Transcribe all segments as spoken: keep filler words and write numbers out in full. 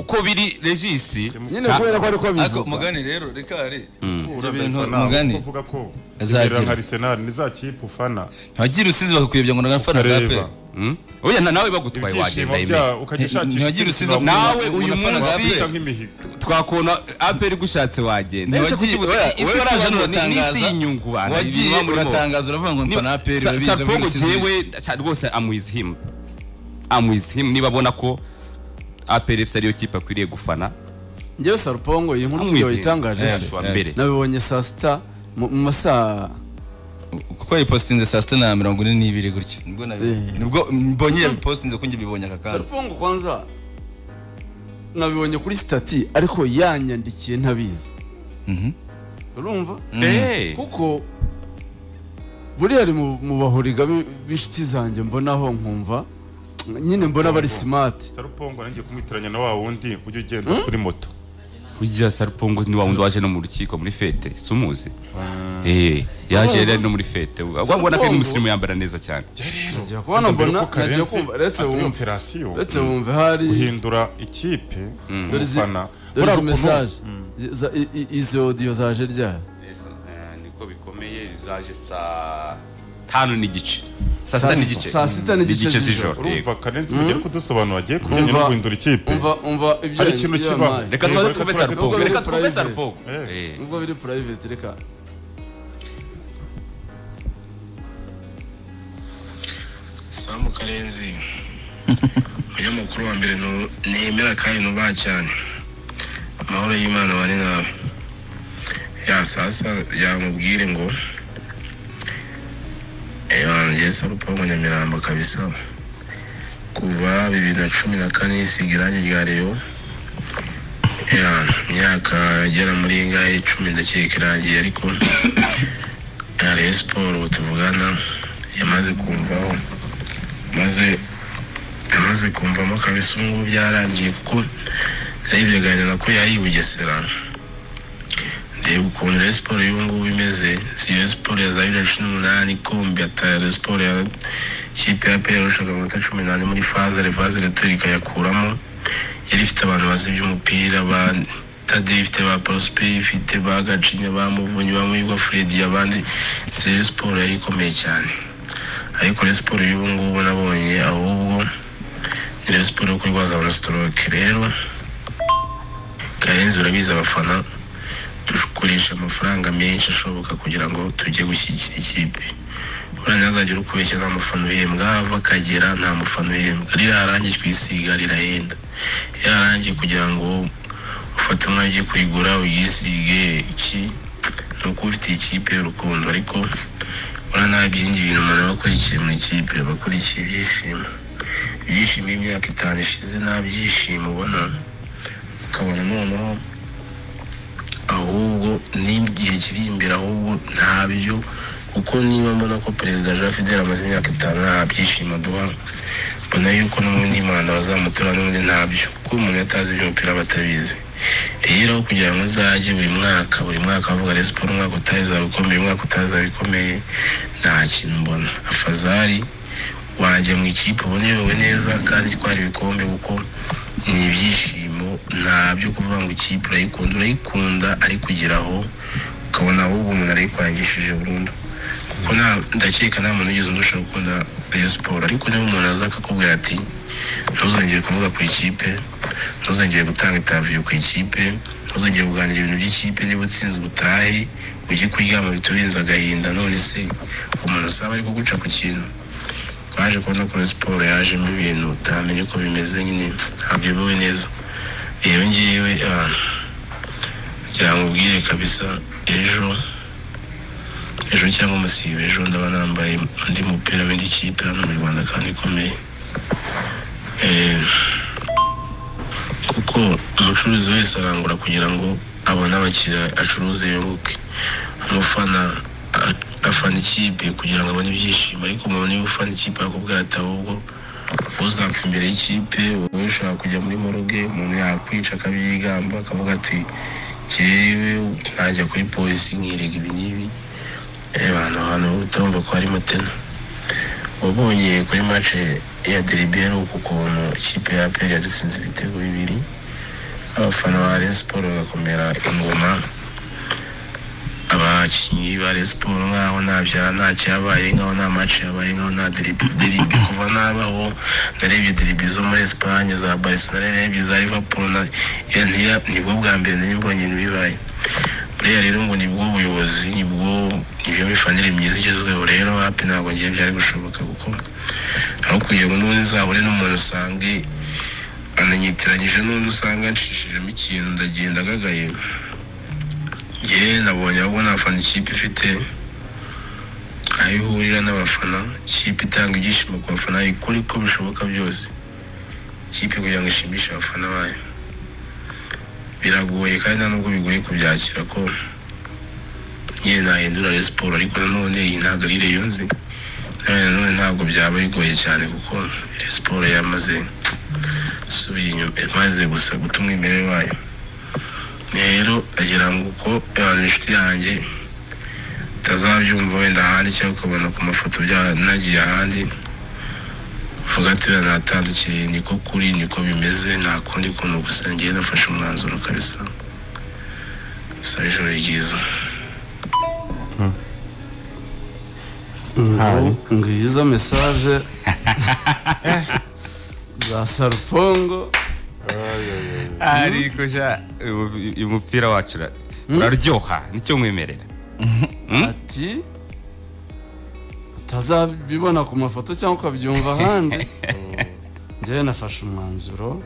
uko biri Regisi nyine kubera ko ariko bivuga mugani rero reka ari ibyo bintu mugani uvuga ko nka Arsenal nizakipe ufana ntagira usizi bakuyebya ngo nagafana gape oya nawe bagutwaye wagenda ime ntagira usizi nawe uyu munsi twakona aperi gushatse wagenda wagiye waraje n'uratangaza inyungu bana wagiye uratangaza uravuga ngo mfana aperi babizo jewe rwose am with him am with him niba bona ko aperi F C ariyo kipe akwiriye gufana ngewe Sarupongo iyi nkuru siyo itangaje se nabibonye saa sita mu masaa kuko yipostinze saa sita na mirongo ine n'ibiri gutyo nibwo nibwo mbonye yapostinze ko nge bibonye akakana Sarupongo kwanza nabibonye kuri stati ariko yanyandikiye ntabizi mhm urumva eh kuko buri ari mu bahuriga b'ishiti zanjye mbonaho nkumva nyine mbona bari smart Sarupongo nangiye kumwitiranya na wa wundi ujye ugenda kuri moto kujya Sarupongo ni wa wundi waje no mu rukiko muri fete sumuzi eh yaje rero no muri fete ubona ko umusirimu yambara neza cyane rero kubona mbona nagiye kumva retse wumva retse wumva hari guhindura ikipe ufana dore message izo audio zaje rya niko bikomeye zaje sa tano n'igice saa sita n'igice saa sita n'igice z'ijoro urumva Karenzi mugiye kudusobanura agiye kujyanye no guhindura ikipe umva umva ibyo hari ikintu kiba reka tuze tuve Sarupongo reka tuve Sarupongo eh ubwo biri private reka Samu Karenzi uyu mukuru wa mbere no nemera kandi no ba cyane amahoro y'Imana bane nawe ya sasa yamubwire ngo ewa Sarupongo Nyamirambo kabisa kuva bibiri na cumi na kane isigiranye rya Rayon ya myaka igera muri ngahe icumi ndakikirangiye ariko Rayon Sport tuvugana yamaze kumvaho maze yamaze kumvamo kabisa ngo byarangiye kuko yabiganira ko yari Bugesera ndeba ukuntu Rayon Sport y'ubu bimeze si Rayon Sport ya bibiri na cumi n'umunani kombi ya Rayon Sport ya kipe ya P R ushaka amata cumi n'ane muri faze refaze retorika yakuramo yari ifite abantu bazi by'umupira ba Tade ifite ba Prosper ifite ba Gacinya ba Muvunyi ba Muyigwa Fred yabandi Rayon Sport yari ikomeye cyane ariko Rayon Sport y'ubu ngubu nabonye ahubwo Rayon Sport yo kurwaza na stroke rero Karenzi urabiza abafana dukoresha amafaranga menshi ashoboka kugira ngo tujye gushyigikira ikipe uranya azagira ukubeshya nta mufano uhembwa ava kagera nta mufano uhembwa rirarangiye kwisiga rirahenda yarangiye kugira ngo ufate umwanya kurigura uyisige iki nuko ufite ikipe y'urukundo ariko urana byingi ibintu umuntu bakurikiye mu ikipe bakurikiye ibyishimo ibyishimo imyaka itanu ishize nta byishimo ubona ukabona noneho ahubwo n'igihe kiri imbere ahubwo ntabyo kuko niba mbona ko perezida Jean Fidel amaze imyaka itanu nta byishimo duha mbona yuko n'ubundi Imana bazamutora n'ubundi ntabyo kuko umuntu yatazi iby'umupira batabizi rero kugira ngo uzajye buri mwaka buri mwaka bavuga Rayon Sport umwaka utaza bikomeye umwaka utaza bikomeye nta kintu mbona afazari wajya mu ikipe ubone wowe neza kandi twari ibikombe kuko ni ibyishimo ntabyo kuvuga ngo ikipe urayikunda urayikunda ari kugeraho ukabona ahubwo umuntu arayikwangishije burundu kuko ndakeka nta muntu ugeze ndusha gukunda Rayon Sport ariko niba umuntu aza akakubwira ati ntuzongere kuvuga ku ikipe ntuzongere gutanga interview ku ikipe ntuzongere kuganira ibintu by'ikipe niba utsinze ubutahe ujye kuryama biturinze agahinda none se umuntu usaba ariko guca ku kintu twaje kubona ko Rayon Sport yajemo ibintu utamenye uko bimeze nyine ntabyo bibawe neza iyo ngiyewe byamubwire kabisa ejo ejo cyangwa umusibe ejo ndaba nambaye undi mupira w'indi kipe hano mu Rwanda kandi ikomeye kuko umucuruzi wese arangura kugira ngo abone abakiriya acuruze yunguke umufana afana ikipe kugira ngo abone ibyishimo ariko umuntu niba ufana ikipe akubwira ati ahubwo uzapfa imbere y'ikipe wowe ushaka kujya muri moroge umuntu yakwica akabyigamba akavuga ati jyewe najya kuri polisi nkirega ibi n'ibi abantu hano utumva ko ari mutena wabonye kuri match ya Derby uko ukuntu ikipe ya P R yadutsinze ibitego bibiri abafana ba Rayon Sport bagakomera ingoma abakinnyi ba Rayon Sport nkaho ntabya nta cyabaye nkaho nta match yabaye nkaho nta derby derby kuva nabaho narebye derby zo muri Espagne za Barcelona narebye za Liverpool na Inter nibwo bwa mbere nibonye bibaye buriya rero ngo nibwo ubuyobozi nibwo ibyo bifanire myiza igezweho rero hapi ntabwo ngiye byari gushoboka kuko aho kugira ngo n'ubundi nzabone n'umuntu usange ananyitiranyije n'undi usanga nshishijemo ikintu ndagenda gagaye ye nabonye ahubwo nafana ikipe ifite aho ihurira n'abafana ikipe itanga ibyishimo ku bafana ikora uko bishoboka byose ikipe kugira ngo ishimishe abafana bayo biragoye kandi nta nubwo bigoye kubyakira ko nyine nahindura Rayon Sport ariko nanone iyi ntabwo ari Rayon nzi nanone ntabwo byaba bigoye cyane kuko Rayon Sport yamaze subiye inyuma maze gusa guta umwimerere wayo rero agira ngo uko abantu inshuti yanjye tazabyumva wenda ahandi cyangwa ukabona ku mafoto byanagiye ahandi vuga ati natandukiriye niko kuri niko bimeze nta kundi kuntu gusa ngiye nafashe umwanzuro kabisa gusa ijoro ryiza ngizo message za Sarpongo ariko ja umupira wacu uraryoha nicyo mwemerera ati utazabibona ku mafoto cyangwa ukabyumva ahandi njyewe nafashe umwanzuro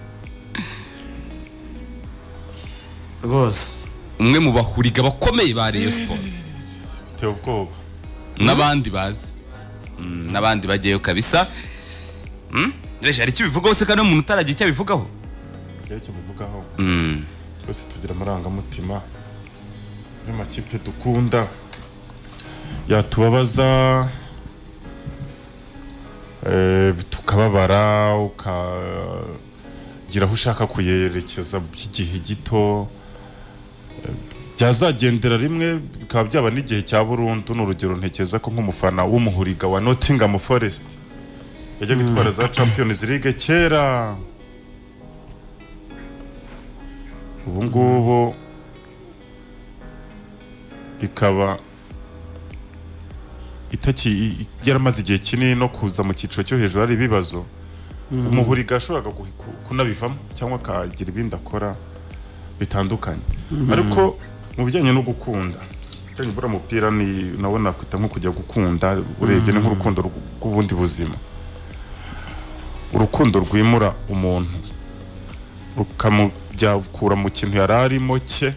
rwose umwe mu bahuriga bakomeye ba Rayon Sport biteye ubwoba n'abandi bazi n'abandi bagiyeyo kabisa Reje ari kibivugaho se kandi umuntu utaragiye icyo bivugaho icyo bivugaho twese tugira amarangamutima muri makipe dukunda yatubabaza tukababara ukagira aho ushaka kuyerekeza by'igihe gito byazagendera rimwe bikaba byaba n'igihe cya burundu n'urugero ntekeza ko nk'umufana w'umuhuriga wa Nottingham Forest yajya gutwara za Champions League kera ubu ngubu ikaba itaki yaramaze igihe kinini no kuza mu cyiciro cyo hejuru ari ibibazo umuhuriga ashobora kunabivamo cyangwa akagira ibindi akora bitandukanye ariko mu bijyanye no gukunda cyane bura mupira ni nabona kwita nko kujya gukunda urebye nk'urukundo rw'ubundi buzima urukundo rwimura umuntu rukamujyakura mu kintu yararimo cye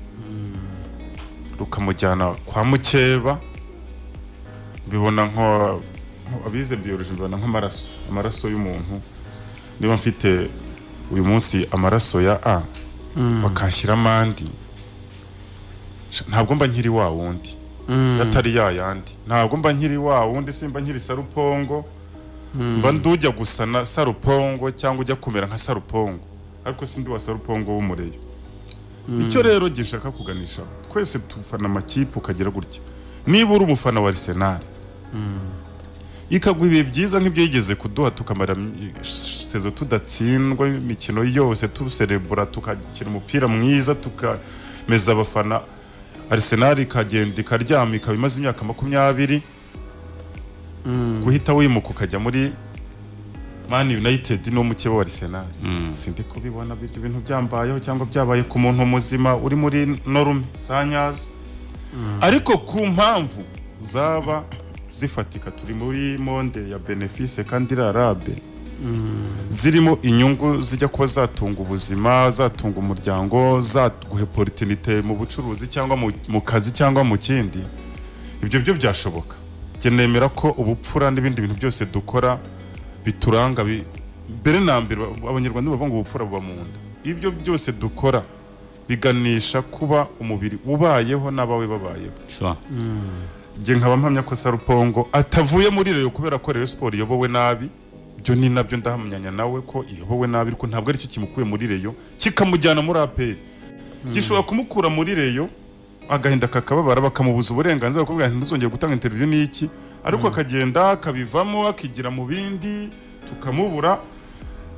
rukamujyana kwa mukeba bibona nko abize biology bibona nk'amaraso amaraso y'umuntu niba mfite uyu munsi amaraso ya A bakashyira amandi ntabwo mba nkiri wa wundi yatari ya yandi ntabwo mba nkiri wa wundi simba nkiri Sarupongo mba ndujya gusa na Sarupongo cyangwa ujya kumera nka Sarupongo ariko sindi wa Sarupongo w'umureyo icyo rero gishaka kuganisha twese tufana amakipe ukagira gutya niba uri umufana wa Arsenal ikaguha ibihe byiza nk'ibyo yigeze kuduha tukamara sezo tudatsindwa imikino yose tuserebura tukakira umupira mwiza tukameza abafana Arsenal ikagenda ikaryama ikaba imaze imyaka makumyabiri guhita wimuka ukajya muri Man United no mukeba wa Arsenal sindi kubibona ibyo bintu byambayeho cyangwa byabaye ku muntu muzima uri muri norme zanyazo ariko ku mpamvu zaba zifatika turi muri monde ya benefice kandi rarabe zirimo inyungu zijya kuba zatunga ubuzima zatunga umuryango zaguha opportunity mu bucuruzi cyangwa mu kazi cyangwa mu kindi ibyo byo byashoboka genemera ko ubupfura n'ibindi bintu byose dukora bituranga bere nambere abanyarwanda bavuga ngo ubupfura buba mu nda ibyo byose dukora biganisha kuba umubiri ubayeho n'abawe babayeho sure je nkaba mpamya ko Sarupongo atavuye muri Rayon kubera ko Rayon Sport yobowe nabi byo ni nabyo ndahamyanya nawe ko iyobowe nabi ariko ntabwo ari cyo kimukuye muri Rayon kikamujyana muri A P R gishobora kumukura muri Rayon agahinda kakababara bakamubuza uburenganzira bwo kuvuga ntuzongeye gutanga interview n'iki ariko akagenda akabivamo akigira mu bindi tukamubura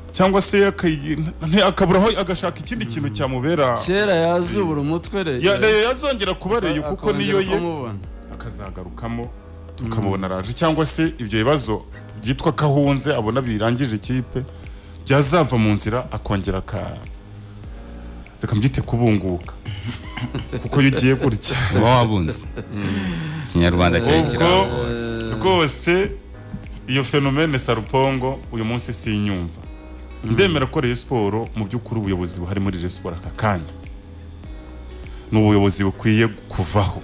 cyangwa se akaburaho agashaka ikindi kintu cyamubera kera yazubura umutwe Reyo yazongera kuba Reyo kuko niyo ye akazagarukamo tukamubona araje cyangwa se ibyo bibazo byitwa kahunze abona birangije ikipe byazava mu nzira akongera ka reka mbyite kubunguka kuko yugiye gutya wabunze Kinyarwanda cyekira rwose iyo fenomene Sarupongo uyu munsi sinyumva ndemera ko Rayon Sport mu by'ukuri ubuyobozi buhari muri Rayon Sport aka kanya n'ubuyobozi bukwiye kuvaho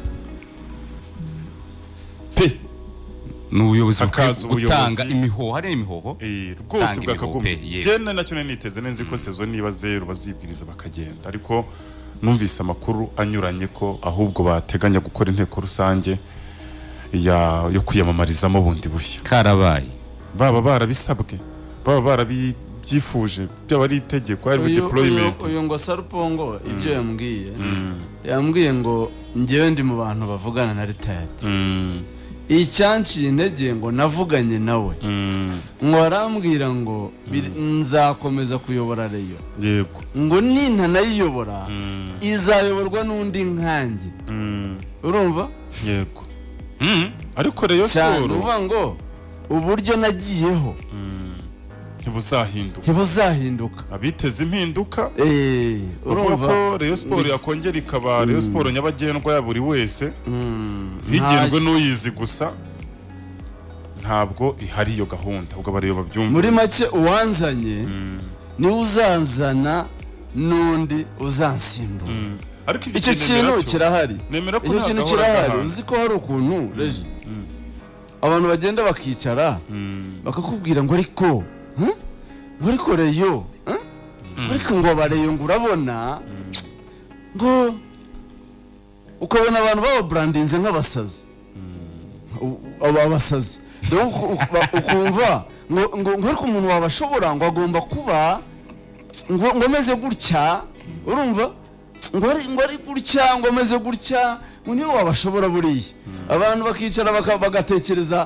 pe n'ubuyobozi butanga imihoho hari imihoho eh rwose bwakagumye jene nacyo niteze neza ko saison niba zero bazibwiriza bakagenda ariko numvise amakuru anyuranye ko ahubwo bateganya gukora inteko rusange ya yo kwiyamamarizamo bundi bushya karabaye baba barabisabwe baba barabi byifuje byabari itegeko ari deployment uyu ngo Sarupongo ibyo yambwiye yambwiye ngo ngewe ndi mu bantu bavugana na retired icyanci intege ngo navuganye nawe ngo arambwira ngo nzakomeza kuyobora Reyo yego ngo ninta nayiyobora izayoborwa n'undi nkanjye urumva yego ariko Rayon Sport uvuga ngo uburyo nagiyeho ntibuzahinduka ntibuzahinduka abiteze impinduka eh urumva ko Rayon Sport yakongera ikaba Rayon Sport nyabagendwa ya buri wese higendwe n'uyizi gusa ntabwo ihari iyo gahunda ubwo bareba babyumva muri make uwanzanye ni uzanzana n'undi uzansimbura ariko icyo kintu kirahari icyo kintu kirahari uzi ko hari ukuntu reji abantu bagenda bakicara bakakubwira ngo ariko muri Koreyo ariko ngo bareyo ngo urabona ngo ukabona abantu baba brandinze nk'abasazi aba abasazi ukumva ngo ngo ariko umuntu wabashobora ngo agomba kuba ngo ngo meze gutya urumva ngo ari ngo ari gutya ngo meze gutya ngo niyo wabashobora buriya abantu bakicara bagatekereza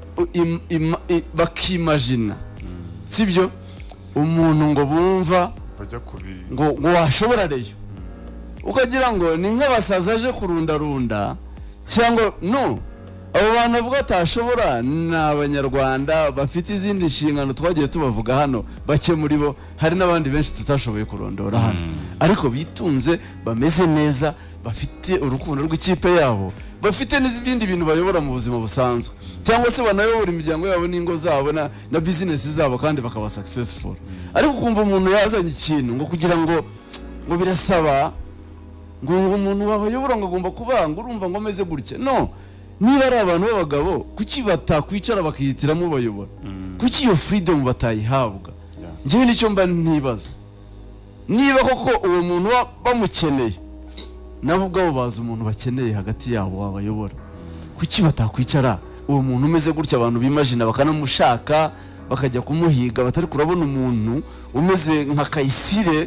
bakimagina sibyo umuntu ngo bumva ngo ngo washobora Reyo ukagira ngo ni nk'abasaza aje kurundarunda cyangwa no abo bantu bavuga atashobora ni abanyarwanda bafite izindi nshingano twagiye tubavuga hano bake muri bo hari n'abandi benshi tutashoboye kurondora hano ariko bitunze bameze neza bafite urukundo rw'ikipe yabo bafite n'ibindi bintu bayobora mu buzima busanzwe cyangwa se banayobora imiryango yabo n'ingo zabo na na business zabo kandi bakaba successful ariko kumva umuntu yazanye ikintu ngo kugira ngo ngo birasaba ngo umuntu wabayobora ngo agomba kubanga urumva ngo ameze gutya no niba ari abantu b'abagabo kuki batakwicara bakihitiramo bayobora kuki iyo freedom batayihabwa ngewe nicyo mba ntibaza niba koko uwo muntu bamukeneye nabo ubwabo bazi umuntu bakeneye hagati yabo wabayobora kuki batakwicara uwo muntu umeze gutya abantu bimagina bakanamushaka bakajya kumuhiga batari kurabona umuntu umeze nka Kayisire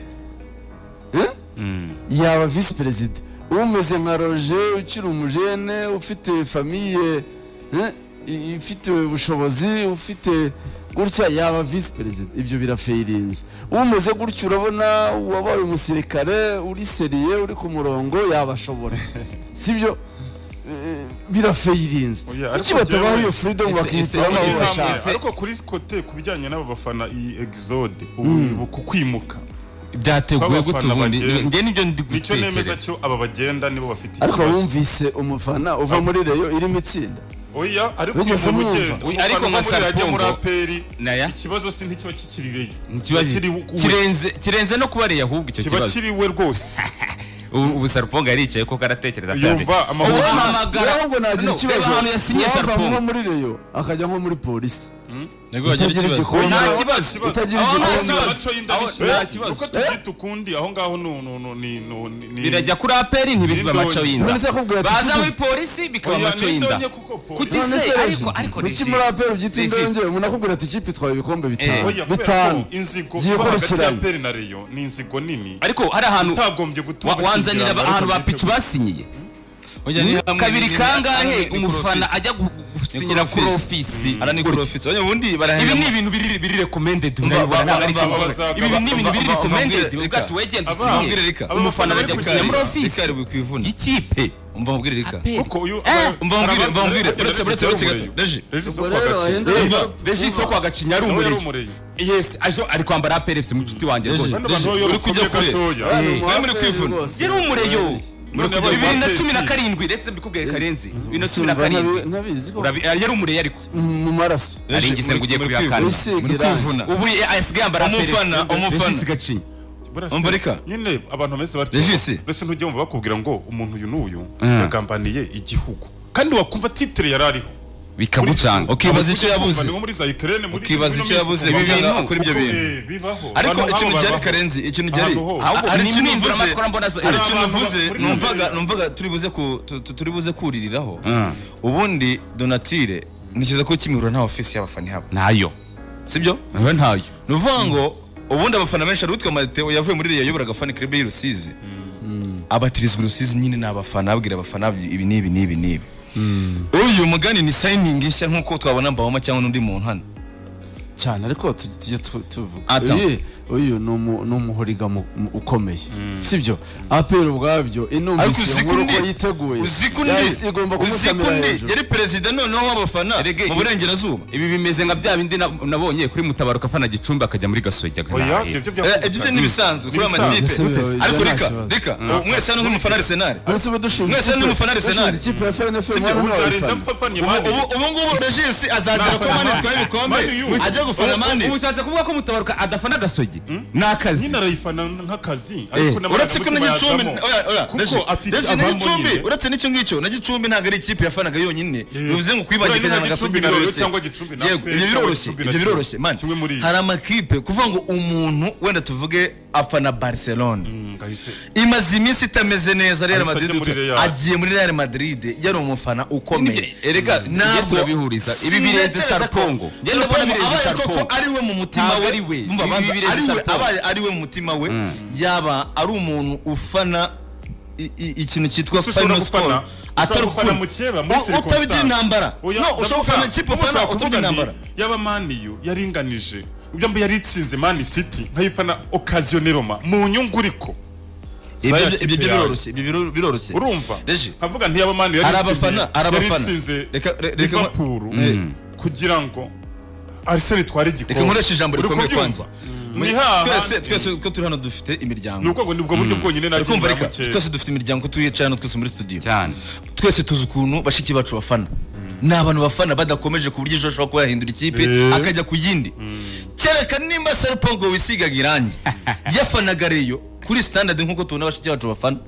eh yaba vice president umeze nka Roger ukiri umujene ufite famille ifite ubushobozi ufite gutya yaba vice president ibyo birafeirinze umeze gutya urabona wabaye umusirikare uri seriye uri ku murongo yabashobora sibyo birafeirinze kuki batabaho iyo freedom bakihitiramo abashaka ariko kuri kote kubijyanye n'aba bafana iyi exode ubu kukwimuka byateguye gutubundi nge nibyo ndi nicyo nemeza cyo aba bagenda nibo bafite ariko wumvise umufana uva muri Reyo irimo itsinda oya ariko umuntu mugenda ariko nka Sarupongo muri aperi naya ikibazo si nticyo kikirireyo kirenze kirenze no kuba Reyo ahubwo icyo kibazo kiba kiriwe rwose ubu Sarupongo yaricaye ko karatekereza cyane yumva amahoro ahubwo nagira ikibazo ahantu yasinye Sarupongo muri Reyo akajya nko muri polisi Nego bagira ikibazo nta kibazo utagira ikibazo uko tugita ukundi aho ngaho no no ni no ni birajya kuri aperi ntibizwa amaco y'inda baza muri polisi bikaba amaco y'inda kutise ariko ariko ni muri aperi byita indonge umuntu akubwira ati ikipe itwaye ibikombe bitanu bitanu inzigo hagati ya aperi na Reyo ni inzigo nini ariko hari ahantu utagombye gutuma wanzanira ahantu ba picu basinyiye kabiri kangahe umufana ajya gusinyira kuri ofisi ara ni kuri ofisi onye ubundi barahenda ibi ni ibintu biri biri recommended unabona ntabwo ari ibi ni ibintu biri recommended ugati wegenda usinyire rika umufana bajya gusinya muri ofisi ikari kwivuna ikipe umva mubwire rika kuko uyu umva mubwire umva mubwire uretse uretse uretse gato deje Regis so kwa gacinya ari umureye yes ajo ari kwambara A P R F C mu nshuti wanjye rwose uri kujya kure wewe muri kwivuna yari umureyo bibiri na cumi na karindwi ndetse mbikubwiye Karenzi bibiri na cumi na karindwi yari umureyo ariko mu maraso ari ngise ngo ugiye kubihakana muri kwivuna ubu asigaye yambara umufana umufana gacinya umbarika nyine abantu bese bari bese ntujye umva bakubwira ngo umuntu uyu n'uyu yagambaniye igihugu kandi wakumva titre yarariho bikagucanga ukibaza icyo yabuze muri za Ukraine muri ukibaza icyo yabuze bibintu kuri ibyo bintu ariko ikintu cyari Karenzi ikintu cyari ari ikintu mvuze ari ikintu mvuze numvaga numvaga turi buze ku turi buze kuririraho ubundi Donatille nikiza ko kimihura nta office y'abafani habo nayo sibyo nayo ntayo nuvuga ngo ubundi abafana benshi arutwa Mateo yavuye muri iriya yoboraga fan club y'Urusizi abatirizwa Urusizi nyine n'abafana abwira abafana ibi nibi nibi nibi uyu mugani ni signing ishya nkuko twabona mbawoma cyangwa n'undi muntu hano cyane ariko tujye tuvuga uyu uyu ni umuhoriga ukomeye sibyo apera ubwabyo inumvise nk'uko yiteguye igomba kumusamira hejuru yari perezida noneho w'abafana mu burengerazuba ibi bimeze nka bya bindi nabonye kuri Mutabaruka afana Gicumbi akajya muri Gasogi ibyo ni bisanzwe kuri amakipe ariko reka reka mwese hano nk'umufana Arsenal mwese hano nk'umufana Arsenal ikipe ya F N F ubu ngubu Regis azagera ko mani twaye ibikombe ajya gufana mani ubushatse kuvuga ko Mutabaruka adafana Gasogi nakazi nyina arayifana nk'akazi ariko uretse ko na Gicumbi kuko afite Gicumbi uretse n'icyo ngicyo na Gicumbi ntago ari ikipe yafanaga yonyine bivuze ngo kwibagirana na Gasogi cyangwa Gicumbi na ibyo biroroshye ibyo biroroshye man hari amakipe kuvuga ngo umuntu wenda tuvuge afana Barcelona imaze iminsi itameze neza Real Madrid agiye muri Real Madrid yari umufana ukomeye erega ntabwo bihuriza ibi birenze Sarpongo ngende bona birenze Sarpongo ari we mu mutima we ari we abaye ari we mu mutima we yaba ari umuntu ufana ikintu cyitwa final score atari ufana mukeba muri circumstance utabigira intambara no ushobora ufana ikipe ufana utabigira intambara yaba maniyo yaringanije ibyo mbi yaritsinze Man City nkayifana occasionellement mu nyungu riko ibyo biroroshye ibyo biroroshye urumva kavuga nti yaba maniyo yaritsinze arabafana reka reka kugira ngo Arsenal twari igikombe reka nkoresha ijambo rikomeye kwanza twese twese ko turi hano dufite imiryango nuko ngo nibwo buryo bwonyine nari kumva reka twese dufite imiryango ko tuyicaye hano twese muri studio cyane twese tuzi ukuntu bashiki bacu bafana n'abantu bafana badakomeje ku buryo ashobora kuba yahindura ikipe akajya ku yindi cyereka nimba Sarpongo wisigaga irangi yafanaga Reyo kuri standard nkuko tubona bashiki bacu bafana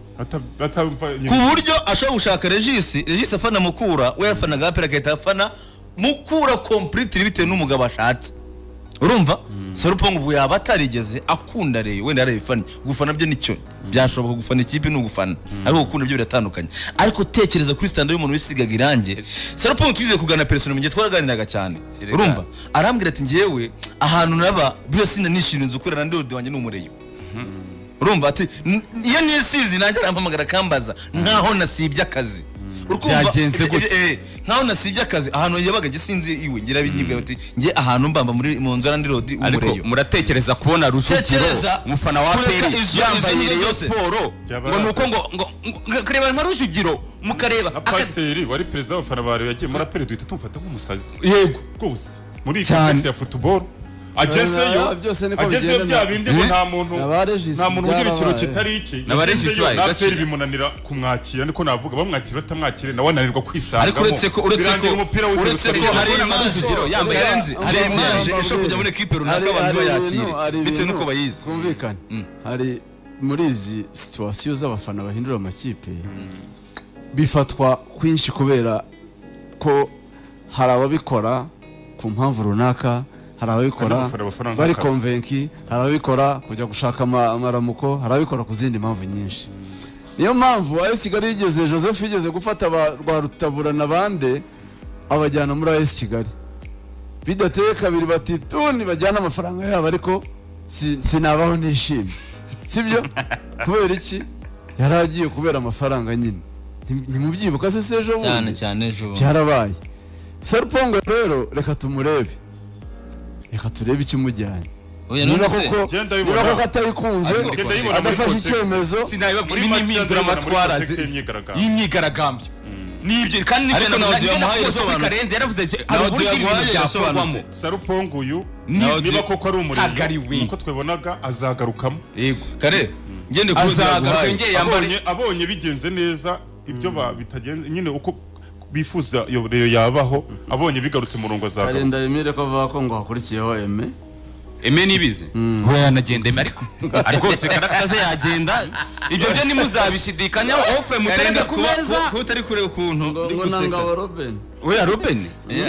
ku buryo ashobora gushaka Regis Regis afana Mukura we yafanaga apera akahita afana Mukura complete bitewe n'umugabo ashatse urumva Sarpongo ubu yaba atarigeze akunda Reyo wenda yarayifanye gufana byo nicyo byashoboka gufana ikipe no gufana ariko gukunda byo biratandukanye ariko tekereza kuri standard y'umuntu wisigaga irange Sarpongo twize kugana persona mu gihe twaraganiraga cyane urumva arambwira ati ngiyewe ahantu naba byose nanishinze ukorera ndode wanjye n'umureyo urumva ati iyo nisizi nanjye arampamagara kambaza nkaho nasibye akazi byagenze gute nkaho nasibye akazi ahantu yabaga gisinzi iwe ngira biyibwe bati nge ahantu mbamba muri mu nzara ndi rodi umureyo ariko muratekereza kubona Rujugiro umufana wa P R yambaye iyo sport ngo nuko ngo ngo kareba nka Rujugiro mukareba Pasiteri wari president w'abafana bari yagiye muri apere duhita tumfata nk'umusazi yego rwose muri context ya football agezeyo agezeyo bya bindi ngo nta muntu nta muntu ugira ikiro kitari iki n'abaregisitari nateri bimunanira kumwakira niko navuga bamwakira batamwakira nawe ananirwa kwisanga ariko uretse ko uretse ko umupira wose uretse ko hari Rujugiro yambaye renzi hari imyaje ishobora kujya muri equipe runaka abantu bayakira bitewe nuko bayizi twumvikane hari muri izi situation z'abafana bahindura amakipe bifatwa kwinshi kubera ko hari ababikora ku mpamvu runaka hari ababikora bari konvenki hari ababikora kujya gushaka amaramuko hari ababikora ku zindi mpamvu nyinshi niyo mpamvu A S Kigali yigeze Joseph yigeze gufata rwa Rutabura n'abande abajyana muri A S Kigali bidateye kabiri bati tuni bajyana amafaranga yabo ariko sinabaho nishimye sibyo kubera iki yaragiye kubera amafaranga nyine ntimubyibuka se sejo cyane cyane ejo byarabaye Sarupongo rero reka tumurebe reka turebe ikimujyanye niba koko niba koko atayikunze adafashe icyemezo muri impindura amatwara y'imyigaragambyo nibyo kandi nibyo n'audio yamuhaye yasobanutse Karenzi yaravuze n'audio yamuhaye yasobanutse Sarupongo uyu niba koko ari umurenge uko twebonaga azagarukamo yego kare ngende kuzagarukenge abonye bigenze neza ibyo bitagenze nyine uko bifuza yo yabaho abonye bigarutse murongo azagaruka Karenzi ndayemere ko avuga ko ngo hakurikiyeho eme eme nibize we yanagenda eme ariko ariko se karaktaze yagenda ibyo byo nimuzabishidikanya ofre muterega ku meza ko utari kure ukuntu ngo nanga Robben we Robben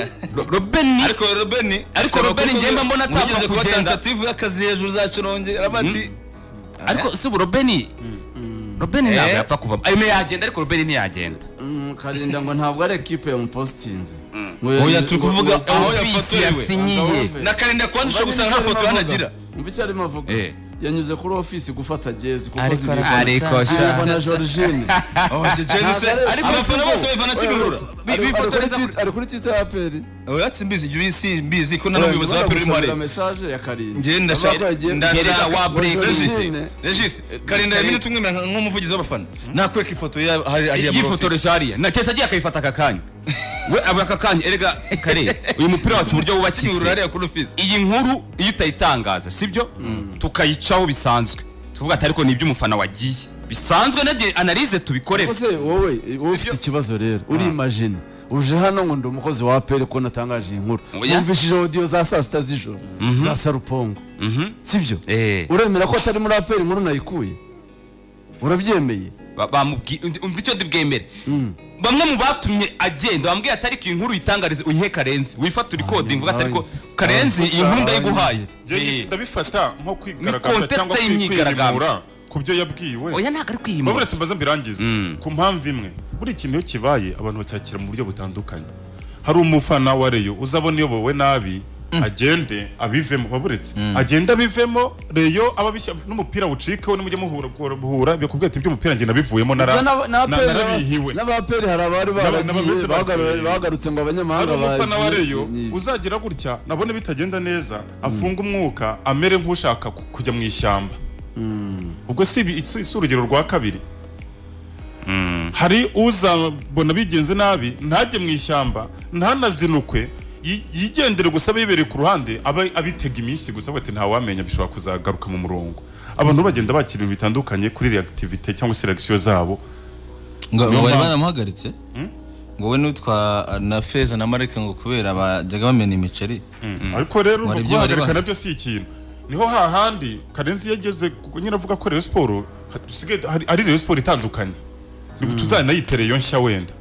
Robben ariko Robben ariko Robben ngemba mbona atapfa kugenda tentative y'akazi hejuru zacironge abati ariko si Robben Robben ntabwo yapfa kuva eme yagenda ariko Robben ntiyagenda Karinda ngo ntabwo ari equipe yamupostinze oya turi kuvuga aho yafotorewe na Karinda kwandisha gusa nta foto yanagira mbica ari mavuga yanyuze kuri office gufata jezi kuko zibiko ariko sha na Georgine oh c'est jezi ariko abafana bose bavana kibirura bifotoreza ari kuri Twitter ya Peri oya simbizi juri bizi ko nano muyobozi wa Peri muri message ya Karinda nge ndashaka ndashaka wa break Regis Karinda ya minute umwe nk'umuvugizi w'abafana nakweka ifoto ya hari ya ifotoreza hariya na cyesa agiye akayifata akakanya we abaka kanya erega kare uyu mupira wacu buryo wubakitse urare kuri office iyi nkuru iyo utayitangaza sibyo tukayicaho bisanzwe tuvuga ati ariko nibyo umufana wagiye bisanzwe nade analyse tubikore bose wowe wowe ufite ikibazo rero uri imagine uje hano ngo ndi umukozi wa Apple ko natangaje inkuru umvishije audio za saa sita z'ijoro za Sarupongo sibyo uremera ko atari muri Apple inkuru nayikuye urabyemeye bamubwi umva icyo ndibwemere bamwe mu batumye agenda bambwiye atari ko inkuru itangarize uyihe Karenzi wifata recording vuga atari ko Karenzi iyi nkuru ndayiguhaye ndabifata nko kwigaragaza cyangwa kwigaragambura kubyo yabwiwe oya ntago ari kwihimura baburetse mbaza mbirangize ku mpamvu imwe buri kintu iyo kibaye abantu bacyakira mu buryo butandukanye hari umufana wa Reyo uzabona iyobowe nabi agende abivemo baburetse agenda abivemo Reyo ababishya n'umupira wucikeho nimujye muhura buhura byo kubweta ibyo umupira ngenda bivuyemo nara narabihiwe n'abaperi hari abari baragiye bagarutse ngo abanyamahanga baje umufana wa Reyo uzagira gutya nabone bitagenda neza afunga umwuka amere nk'ushaka kujya mu ishyamba ubwo si isurugero rwa kabiri hari uzabona bigenze nabi ntajye mu ishyamba ntanazinukwe yigendere gusa bibereye ku ruhande abitega iminsi gusa bati nta wamenya bishobora kuzagaruka mu murongo abantu bagenda bakira ibintu bitandukanye kuri reactivity cyangwa se reaction zabo ngo bari banamuhagaritse ngo we nutwa na Feza na Mareke ngo kubera bajyaga bamena imiceri ariko rero guhagarika nabyo si ikintu niho hahandi Karenzi yageze nyine avuga ko Rayon Sport ari Rayon Sport itandukanye nibwo tuzanayitereye yo nshya wenda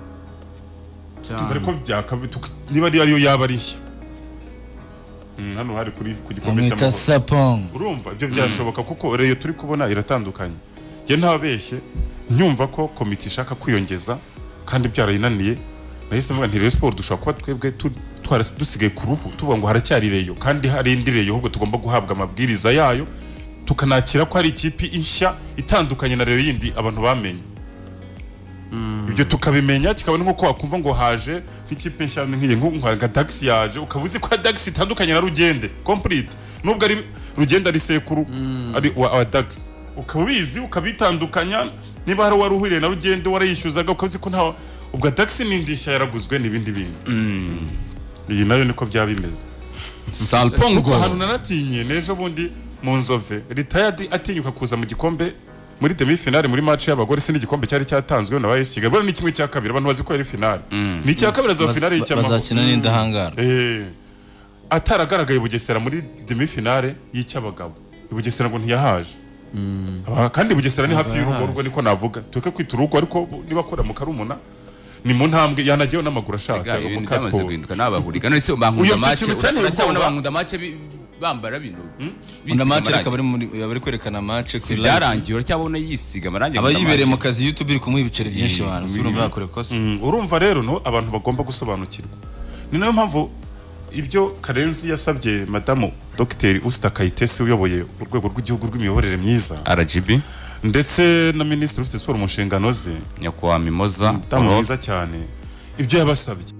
ariko byakabitu niba ari ariyo yaba ari nshya hano hari kuri ku gikombe cy'amahoro urumva ibyo byashoboka kuko Reyo turi kubona iratandukanye je ntabeshye nyumva ko komite ishaka kwiyongeza kandi byarayinaniye nahise mvuga nti Rayon Sport dushaka kuba twebwe dusigaye ku ruhu tuvuga ngo haracyari Reyo kandi hari indi Reyo ahubwo tugomba guhabwa amabwiriza yayo tukanakira ko hari ikipi inshya itandukanye na Reyo yindi abantu bamenye ibyo tukabimenya kikabona nko wakumva ngo haje nk'ikipe nshya nk'iye nka Dax yaje ukabuzi ko Dax itandukanye na Rugende complete nubwo ari Rugende ari sekuru ari wa Dax ukabizi ukabitandukanya niba hari waruhuriye na Rugende warayishyuzaga ukabuzi ko nta ubwo Dax n'indishya yaraguzwe n'ibindi bintu iyi nayo niko byabimeze Sarupongo hano naratinye nejo bundi mu Nzove retired atinyuka kuza mu gikombe muri demi finale muri match y'abagore sindi gikombe cyari cyatanzwe na bayisi Kigali ni kimwe cya kabiri abantu bazi ko ari finale ni cya kabiri za finale y'icyamahoro bazakina n'indahangara eh ataragaragaye Bugesera muri demi finale y'icyabagabo Bugesera ngo ntiyahaje kandi Bugesera ni hafi y'urugo rwo niko navuga tuke kwita urugo ariko niba akora mu Karumuna ni mu ntambwe yanagiyeho n'amaguru ashaka mu kaspo guhinduka n'abahuriga none se bankunda match cyabona bankunda match bambara bino una match reka bari muri bari kwerekana match ku byarangiye uracyabona yisiga amarangi abayibereye mu kazi YouTube iri kumuha ibiceri byinshi abantu urumva yakore kosa urumva rero no abantu bagomba gusobanukirwa ni nayo mpamvu ibyo Karenzi yasabye madamu Dr Usta Kayitesi uyoboye urwego rw'igihugu rw'imiyoborere myiza R G B ndetse na Minisitiri ufite siporo mu nshingano ze nyakwa Mimoza mwiza cyane ibyo yabasabye